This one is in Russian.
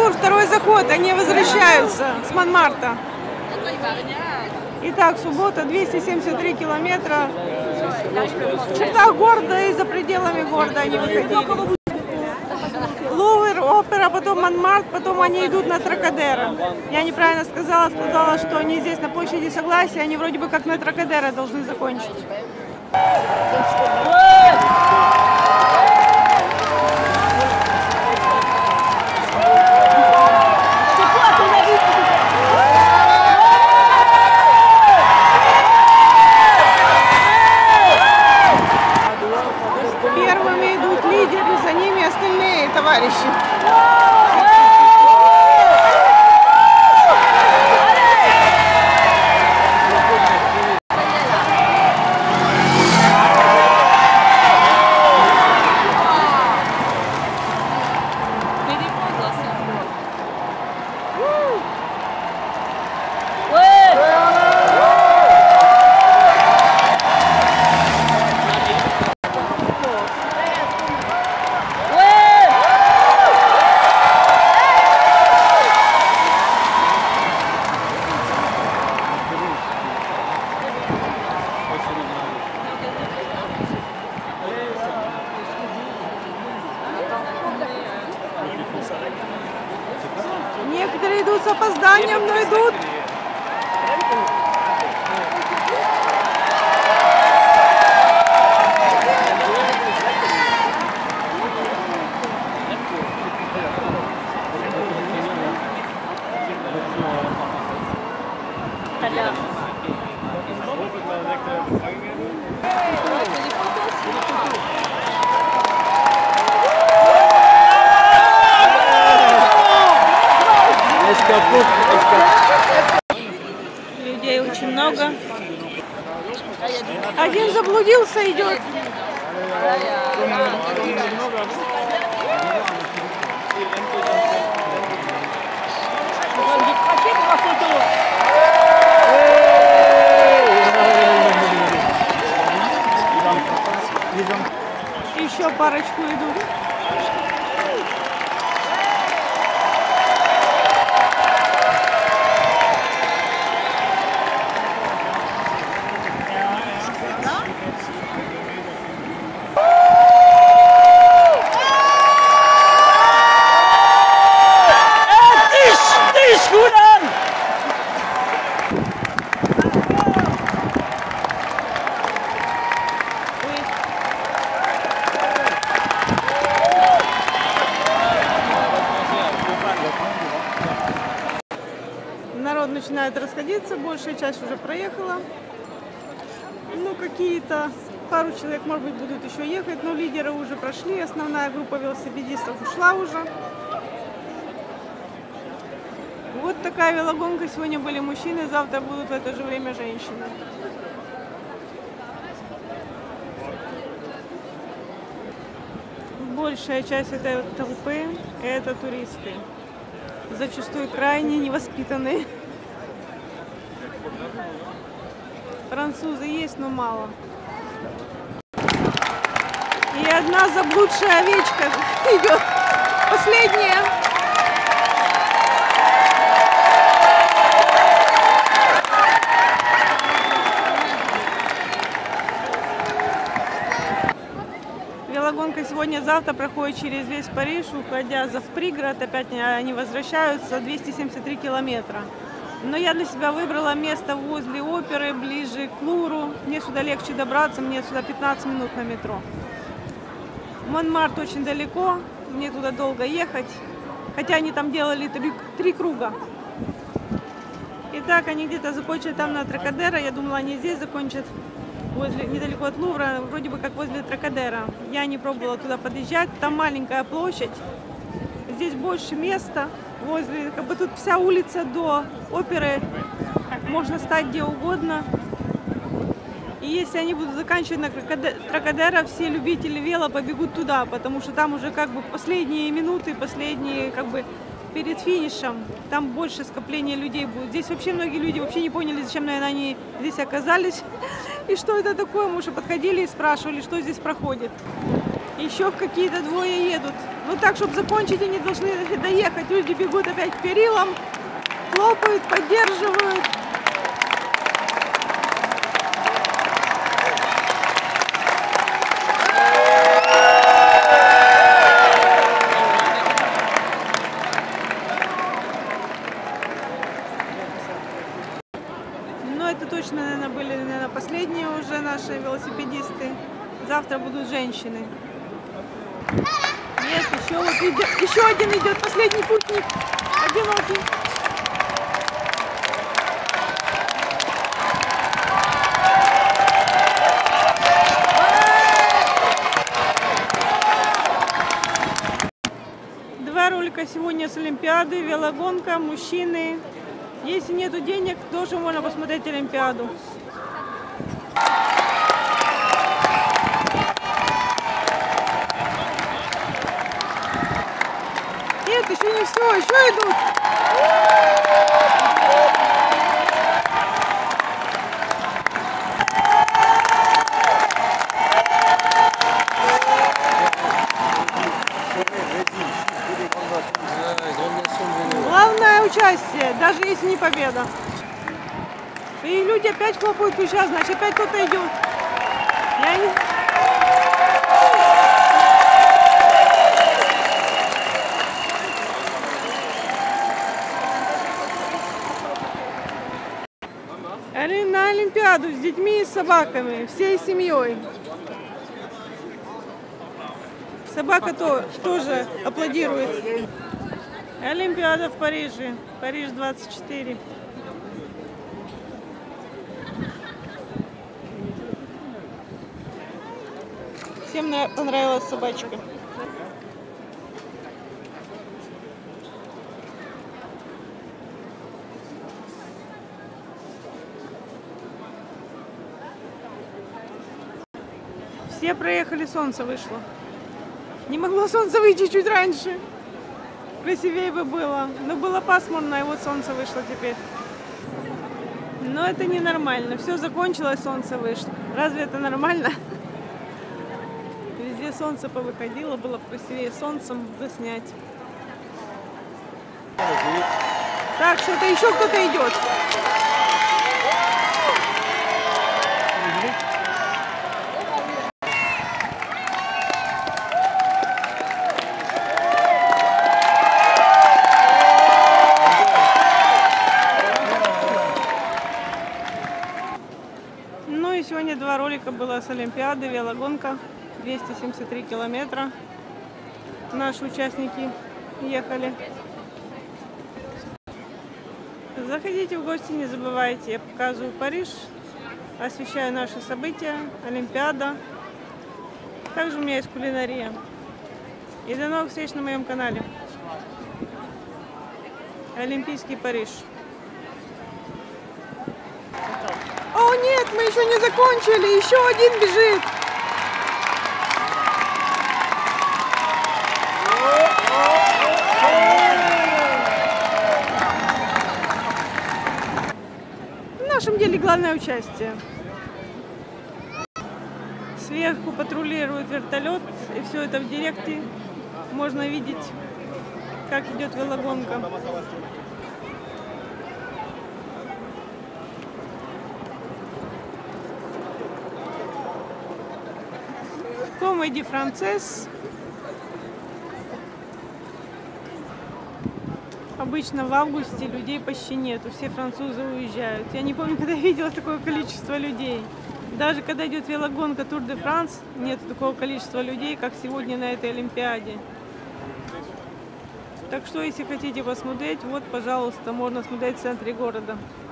второй заход, они возвращаются с Монмартра. Итак, суббота, 273 километра. В чертах города и за пределами города они выходили. Лувр, опера, потом Монмартр, потом они идут на Трокадеро. Я неправильно сказала, что они здесь на площади Согласия, они вроде бы как на Трокадеро должны закончить. Первыми идут лидеры, за ними остальные товарищи. Некоторые идут с опозданием, но идут. Людей очень много. Один заблудился, идет. Еще парочку идут. Народ начинает расходиться, большая часть уже проехала. Ну, какие-то пару человек, может быть, будут еще ехать, но лидеры уже прошли, основная группа велосипедистов ушла уже. Вот такая велогонка. Сегодня были мужчины, завтра будут в это же время женщины. Большая часть этой толпы – это туристы. Зачастую крайне невоспитанные. Французы есть, но мало. И одна заблудшая овечка идет. Последняя. Велогонка сегодня-завтра проходит через весь Париж, уходя в пригород, опять они возвращаются, 273 километра. Но я для себя выбрала место возле оперы, ближе к Лувру. Мне сюда легче добраться, мне сюда 15 минут на метро. Монмартр очень далеко, мне туда долго ехать, хотя они там делали три круга. Итак, они где-то закончат там на Трокадеро, я думала, они здесь закончат. Недалеко от Лувра, вроде бы как возле Трокадеро. Я не пробовала туда подъезжать, там маленькая площадь, здесь больше места, возле, как бы тут вся улица до оперы, можно стать где угодно. И если они будут заканчивать на Трокадеро, все любители вело побегут туда, потому что там уже как бы последние минуты, последние как бы перед финишем, там больше скопления людей будет. Здесь вообще многие люди вообще не поняли, зачем, наверное, они здесь оказались. И что это такое? Мы уже подходили и спрашивали, что здесь проходит. Еще какие-то двое едут. Вот так, чтобы закончить, они должны доехать. Люди бегут опять к перилам, хлопают, поддерживают. Но это точно, наверное, были последние уже наши велосипедисты. Завтра будут женщины. Нет, еще один идет, последний путник, одинокий. Два ролика сегодня с Олимпиады, велогонка, мужчины. Если нету денег, тоже можно посмотреть Олимпиаду. Нет, еще не все, еще идут. Главное участие, даже если не победа. И люди опять хлопают ключа, значит опять кто-то идет. На Олимпиаду с детьми и с собаками, всей семьей. Собака тоже аплодирует. Олимпиада в Париже. Париж 24. Всем понравилась собачка. Все проехали, солнце вышло. Не могло солнце выйти чуть раньше. Красивее бы было. Но было пасмурно, и вот солнце вышло теперь. Но это ненормально. Все закончилось, солнце вышло. Разве это нормально? Везде солнце повыходило, было бы красивее солнцем заснять. Так, что-то еще кто-то идет. Ну и сегодня два ролика было с Олимпиады, велогонка, 273 километра. Наши участники ехали. Заходите в гости, не забывайте, я показываю Париж, освещаю наши события, Олимпиада. Также у меня есть кулинария. И до новых встреч на моем канале. Олимпийский Париж. О нет, мы еще не закончили, еще один бежит. В нашем деле главное участие. Сверху патрулирует вертолет, и все это в директе можно видеть, как идет велогонка. Комедий Францесс. Обычно в августе людей почти нету, все французы уезжают. Я не помню, когда я видела такое количество людей. Даже когда идет велогонка Тур де Франс, нет такого количества людей, как сегодня на этой Олимпиаде. Так что, если хотите посмотреть, вот, пожалуйста, можно смотреть в центре города.